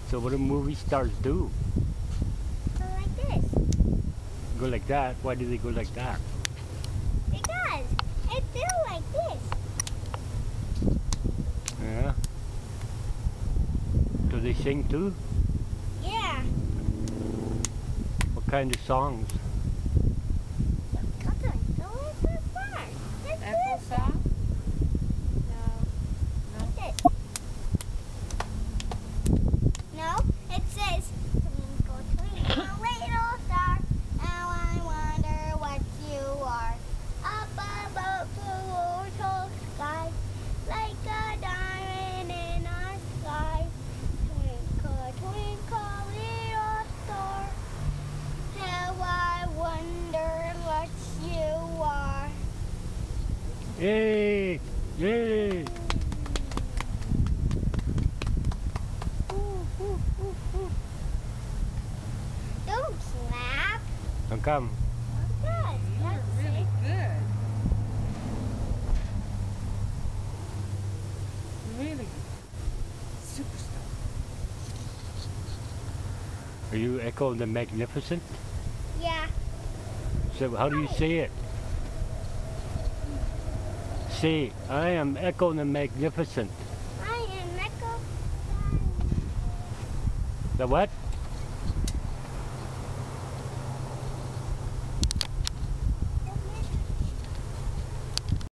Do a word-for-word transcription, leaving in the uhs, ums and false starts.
So what do movie stars do? Go like this. Go like that? Why do they go like that? Because it feels like this. Yeah. Do they sing too? Yeah. What kind of songs? Apple song? No. Like this. No, it says, twinkle, twinkle, little star, how I wonder what you are. Up above the little sky, like a diamond in our sky. Twinkle, twinkle, little star, how I wonder what you are. Yay! Yay! Don't slap. How come? Good. You're really good. Really good. Superstar. Are you Echo the Magnificent? Yeah. So how do you say it? Say, I am Echo the Magnificent. I am Echo. The what?